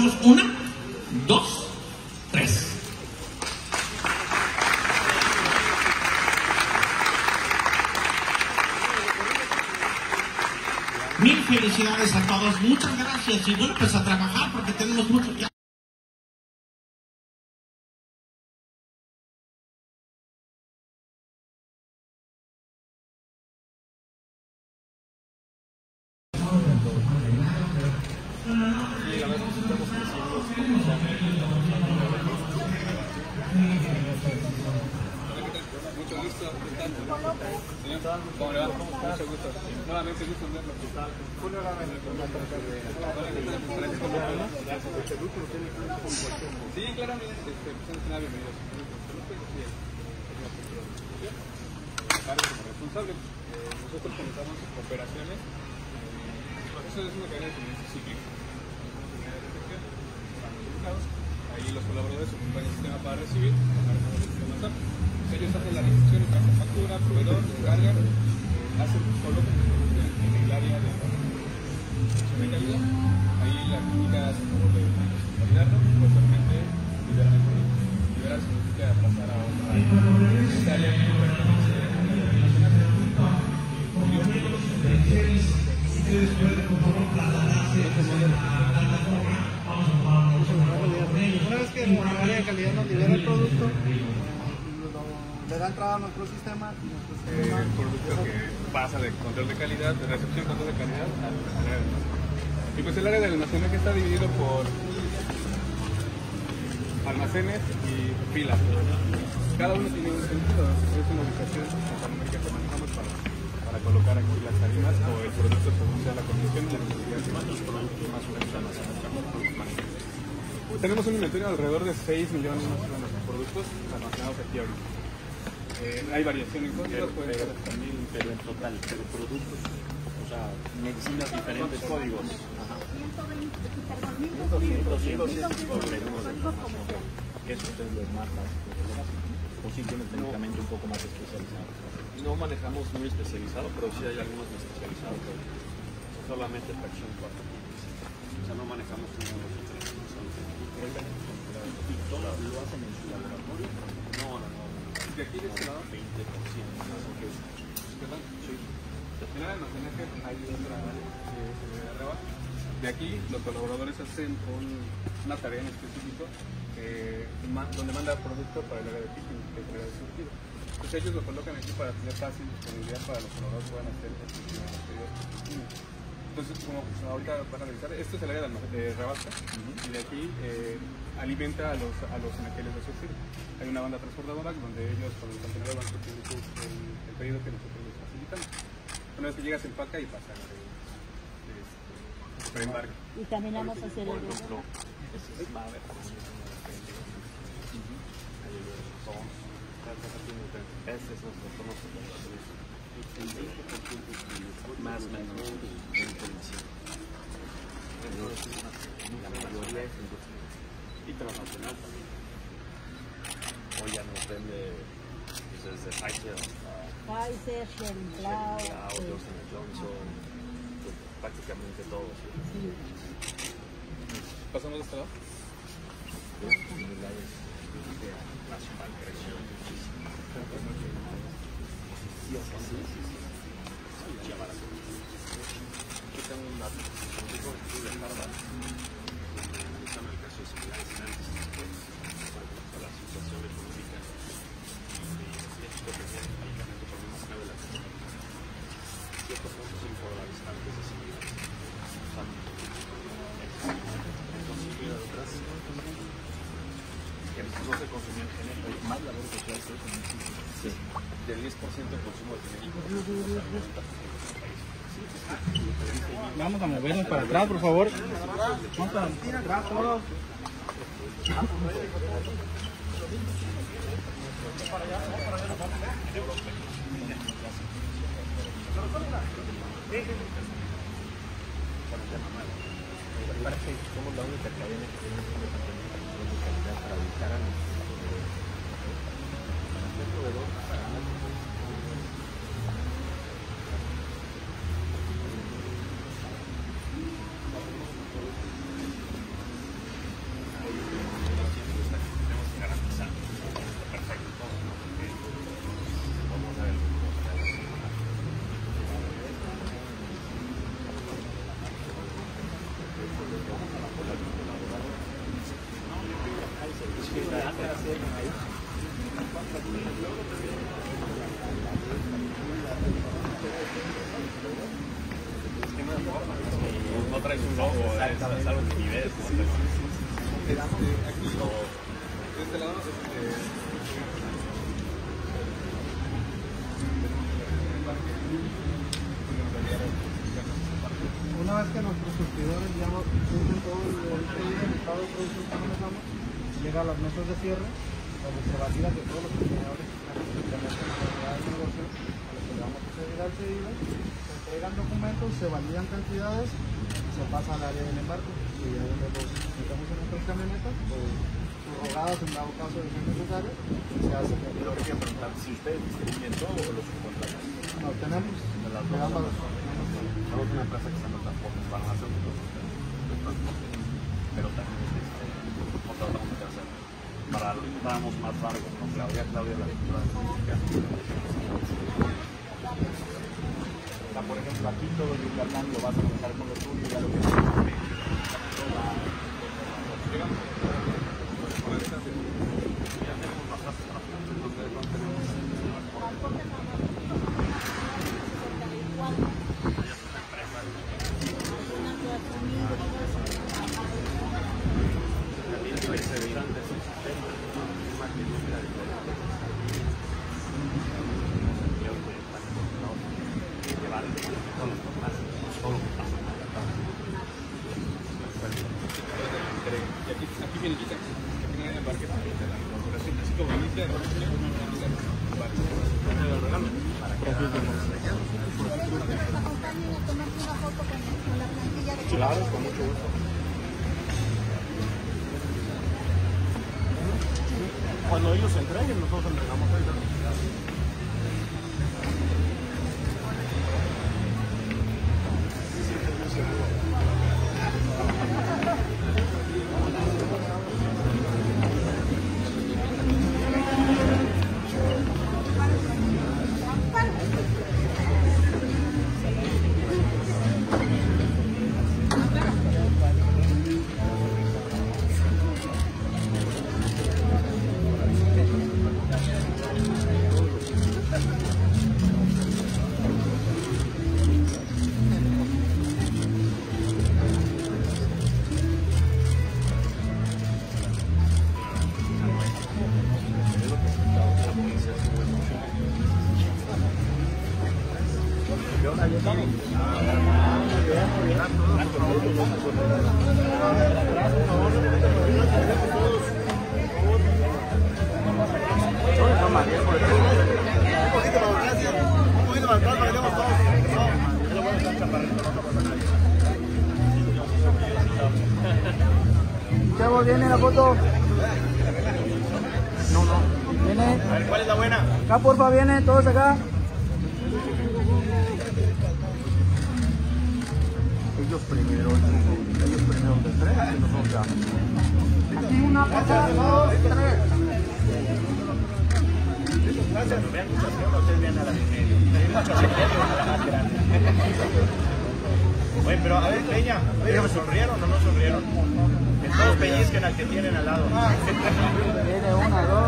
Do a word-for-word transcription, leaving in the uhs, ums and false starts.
Empezamos, una, dos, tres. Mil felicidades a todos, muchas gracias y bueno, pues a trabajar porque tenemos mucho que hacer. Mucho gusto, ¿cómo le va? Mucho gusto. Nuevamente gusto en verlo. Sí, claramente, pues nada, bienvenidos. Carlos como responsable, nosotros comenzamos operaciones. El proceso es una cadena de suministro cíclico. Ahí los colaboradores ocupan el sistema para recibir, el sistema S A P. Ellos hacen la recepción de la factura, proveedor, descargan, hacen, colocan en el área de calidad. Ahí la clínica hace el favor de validarlo, posteriormente liberan el producto. Liberar significa pasar a otra área que pertenece a la nacional. Ustedes pueden trasladarse a la plataforma. Una vez que el área de calidad nos libera el producto, le da entrada a nuestro sistema. Nuestro sistema el producto que pasa de control de calidad, de recepción, control de calidad, al área de almacenaje. Y pues el área de almacenaje está dividido por almacenes y filas. Cada uno tiene un sentido, es una ubicación alfanumérica que manejamos para, para colocar aquí las harinas o el producto según sea la condición y la necesidad que más los productos más o menos almacenamos. Tenemos un inventario de alrededor de seis millones de productos almacenados aquí ahorita. Eh, hay variación en códigos, puede ser hasta mil, pero en total, pero productos, o sea, medicinas diferentes códigos. Ajá. ciento veinte ¿Qué es usted los marcas? ¿O si tienes medicamento un poco más especializado? No manejamos muy especializado, pero sí hay algunos especializados. Solamente fracción cuatro. O sea, no manejamos ninguno especializado. ¿Y todo lo hacen en su laboratorio? No, no, no. ¿De aquí de este lado? veinte por ciento. ¿Verdad? Sí. En el almacenaje hay otra área que se ve arriba. De aquí los colaboradores hacen un, una tarea en específico eh, ma, donde manda producto para el área de picking, que es el área de surtido. Entonces ellos lo colocan aquí para tener fácil disponibilidad para los colaboradores que puedan hacer el pedido. Entonces, como pues, ahorita van a revisar, esto es el área de, de Rabasca, uh-huh. Y de aquí eh, alimenta a los, a los anaqueles de surtido. Hay una banda transportadora donde ellos con el contenedor van surtiendo el, el pedido que nosotros les facilitamos. Una vez que llegas, empaca y pasa de, de, de preembarque. Y caminamos hacia el Por ejemplo, este es más de este es nuestro conocimiento. El veinte por ciento más o menos veinte por ciento. La mayoría es industrial y transnacional también. Hoy ya nos vende desde Pfizer hasta Pfizer, Shenblau, Johnson and Johnson, pues, prácticamente todos. Sí. ¿Pasamos de este lado? Las unidades de nacional creció muchísimo. Sí, así, sí, sí, sí. Ya para que yo tengo un dato, un tipo de estudio de Harvard, están el caso de similares antes y después, por ejemplo, la situación económica de México tenía el medicamento por lo más grave de la economía. Ciertos puntos impolarizados de similares. Entonces, hubiera otras que no se consumían genéricos. Más labor social que eso. Sí, del diez por ciento de consumo de genéricos. Vamos a movernos para atrás, por favor. Vamos para atrás todos. Parece que somos la única cadena que tiene un departamento de calidad para ubicar a los proveedores. No traes un logo, es algo que ni ves, ¿no? Este, aquí, de este lado, este, Una vez que nuestros surtidores ya surten todo el pedido, el estado de producción que manejamos, llega a las mesas de cierre, donde se valida que todos los consumidores que implementan la unidad de negocio a los que le vamos a seguir al pedido, se entregan documentos, se validan cantidades y se pasa al área del embarque. Y ya donde los metemos en nuestras camionetas, pues subrogadas en dado caso de ser necesario, se hace el Pero quería preguntar si ustedes distribuyen todo o los subcontratan. No, tenemos De las de dos. ambas. Somos una empresa que está en los transportes para hacer los transportes, pero también este, contratamos que hacer para tramos más largos, ¿no? Claudia, Claudia, la directora de política. O sea, por ejemplo, aquí todo el Yucatán lo vas a manejar con lo tuyo, ya lo que y aquí, aquí finiquita, aquí no hay embarque, así como inicia, claro, con mucho gusto. Cuando ellos se entreguen, nosotros entregamos ahí. Chavo, ¿viene la foto? No, no. ¿Viene? A ver, ¿cuál es la buena? Acá, porfa, viene, todos acá. Ellos primero, ellos primero de tres y nosotros ya. Aquí una pasada, dos, tres. Gracias. Vean muchas cosas, ustedes vean a la de medio. Muchas cosas, a la más grande. Oye, pero a ver, Peña, ¿sonrieron o no sonrieron? Que todos pellizquen al que tienen al lado.